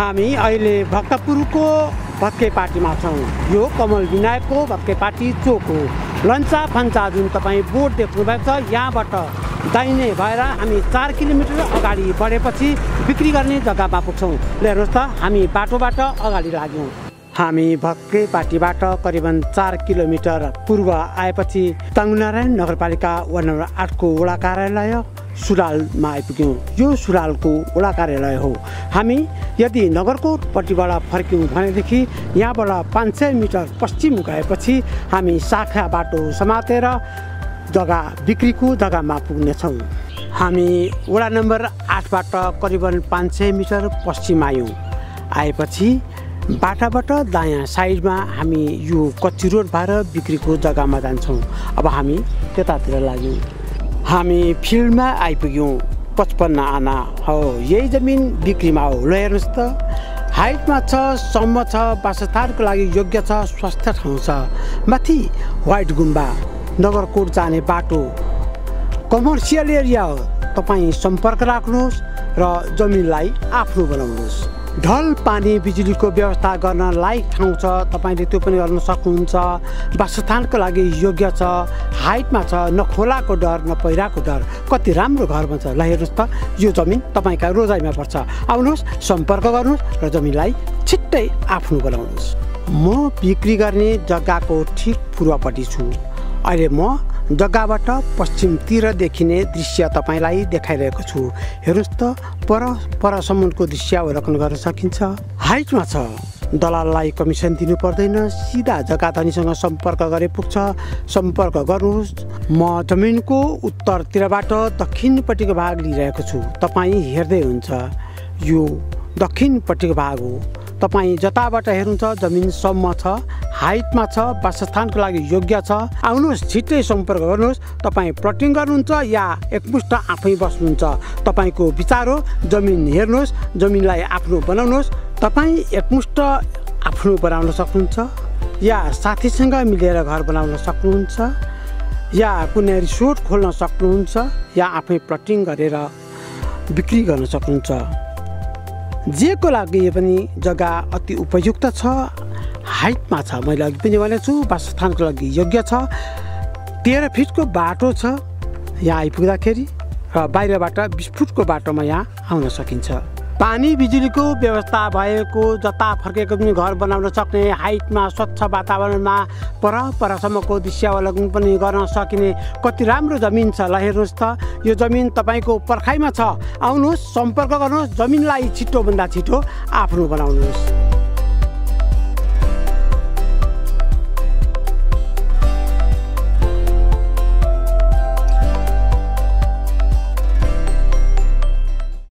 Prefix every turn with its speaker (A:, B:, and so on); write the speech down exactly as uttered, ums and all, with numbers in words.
A: हामी अहिले भक्तपुरको भत्के पार्टीमा छौँ। यो कमल विनायकको भत्के पार्टी चोक हो। लन्चा फन्चा जुन तपाईँ बोर्ड देख्नु भएको छ, यहाँबाट दाहिने भएर हामी चार किलोमिटर अगाडि बढेपछि बिक्री गर्ने जग्गामा पुग्छौँ। हेर्नुहोस् त, हामी बाटोबाट अगाडि लाग्यौँ। हामी भत्के पार्टीबाट करिबन चार किलोमिटर पूर्व आएपछि ताङ्गुनारायण नगरपालिका वार्ड नम्बर आठको वडा कार्यालय सुरालमा आइपुग्यौँ। यो सुरालको वडा कार्यालय हो। हामी यदि नगरकोटपट्टिबाट फर्क्यौँ भनेदेखि यहाँबाट पाँच सय मिटर पश्चिम गएपछि हामी शाखा बाटो समातेर जग्गा बिक्रीको जग्गामा पुग्नेछौँ। हामी वडा नम्बर आठबाट करिबन पाँच सय मिटर पश्चिम आयौँ। आएपछि बाटाबाट दायाँ साइडमा हामी यो कच्ची रोड भएर बिक्रीको जग्गामा जान्छौँ। अब हामी त्यतातिर लाग्यौँ। हामी फिल्डमा आइपुग्यौँ। पचपन्न आना हो, यही जमिन बिक्रीमा हो। ल हेर्नुहोस् त, हाइटमा छ, सम्म छ, वासस्थानको लागि योग्य छ, स्वस्थ ठाउँ छ। माथि व्हाइट गुम्बा, नगरकोट जाने बाटो, कमर्सियल एरिया हो। तपाईँ सम्पर्क राख्नुहोस् र जमिनलाई आफ्नो बनाउनुहोस्। ढल पानी बिजुलीको व्यवस्था गर्न लायक ठाउँ छ, तपाईँले त्यो पनि गर्न सक्नुहुन्छ। वासस्थानको लागि योग्य छ, हाइटमा छ, न खोलाको डर न पहिराको डर। कति राम्रो घर बन्छ। ल हेर्नुहोस् त, यो जमिन तपाईँका रोजाइमा पर्छ। आउनुहोस्, सम्पर्क गर्नुहोस् र जमिनलाई छिट्टै आफ्नो बनाउनुहोस्। म बिक्री गर्ने जग्गाको ठिक पूर्वपट्टि छु। अहिले म जग्गाबाट पश्चिमतिर देखिने दृश्य तपाईँलाई देखाइरहेको छु। हेर्नुहोस् त, पर परसम्मको दृश्य अवलोकन गर्न सकिन्छ। हाइटमा छ, दलाललाई कमिसन दिनु पर्दैन, सिधा जग्गा धनीसँग सम्पर्क गरे पुग्छ। सम्पर्क गर्नुहोस्। म जमिनको उत्तरतिरबाट दक्षिणपट्टिको भाग लिइरहेको छु। तपाईँ हेर्दै हुन्छ, यो दक्षिणपट्टिको भाग हो। तपाईँ जताबाट हेर्नुहुन्छ जमिनसम्म छ, हाइटमा छ, वासस्थानको लागि योग्य छ। आउनुहोस्, छिट्टै सम्पर्क गर्नुहोस्। तपाईँ प्लटिङ गर्नुहुन्छ या एकमुष्ट आफै बस्नुहुन्छ, तपाईँको विचार हो। जमिन हेर्नुहोस्, जमिनलाई आफ्नो बनाउनुहोस्। तपाईँ एकमुष्ट आफ्नो बनाउन सक्नुहुन्छ या साथीसँग मिलेर घर बनाउन सक्नुहुन्छ या कुनै रिसोर्ट खोल्न सक्नुहुन्छ या आफै प्लटिङ गरेर बिक्री गर्न सक्नुहुन्छ। जेको लागि पनि जग्गा अति उपयुक्त छ, हाइटमा छ। मैले अघि पनि भनेको छु, वासस्थानको लागि योग्य छ। तेह्र फिटको बाटो छ यहाँ आइपुग्दाखेरि र बाहिरबाट बिस फुटको बाटोमा यहाँ आउन सकिन्छ। पानी बिजुलीको व्यवस्था भएको, जता फर्केको पनि घर बनाउन सक्ने, हाइटमा स्वच्छ वातावरणमा पर परसम्मको दृश्य अवलोकन पनि गर्न सकिने कति राम्रो जमिन छ। ल हेर्नुहोस् त, यो जमिन तपाईँको पर्खाइमा छ। आउनुहोस्, सम्पर्क गर्नुहोस्, जमिनलाई छिटोभन्दा छिटो आफ्नो बनाउनुहोस्।